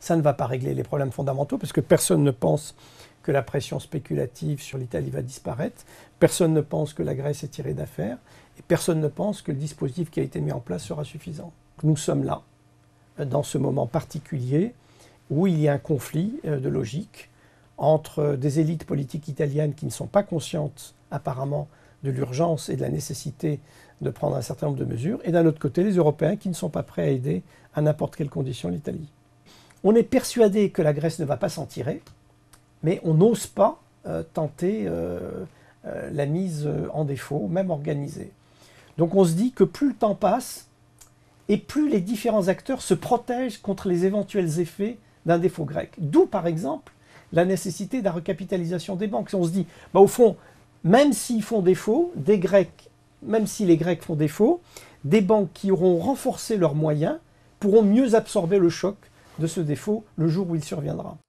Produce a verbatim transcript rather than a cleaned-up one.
ça ne va pas régler les problèmes fondamentaux, parce que personne ne pense que la pression spéculative sur l'Italie va disparaître, personne ne pense que la Grèce est tirée d'affaire, et personne ne pense que le dispositif qui a été mis en place sera suffisant. Nous sommes là, dans ce moment particulier, où il y a un conflit de logique entre des élites politiques italiennes qui ne sont pas conscientes, apparemment, de l'urgence et de la nécessité de prendre un certain nombre de mesures, et d'un autre côté, les Européens qui ne sont pas prêts à aider à n'importe quelle condition l'Italie. On est persuadé que la Grèce ne va pas s'en tirer, mais on n'ose pas euh, tenter euh, euh, la mise en défaut, même organisée. Donc on se dit que plus le temps passe, et plus les différents acteurs se protègent contre les éventuels effets d'un défaut grec. D'où, par exemple, la nécessité de la recapitalisation des banques. On se dit, bah, au fond, même s'ils font défaut, des Grecs, même si les Grecs font défaut, des banques qui auront renforcé leurs moyens pourront mieux absorber le choc de ce défaut le jour où il surviendra.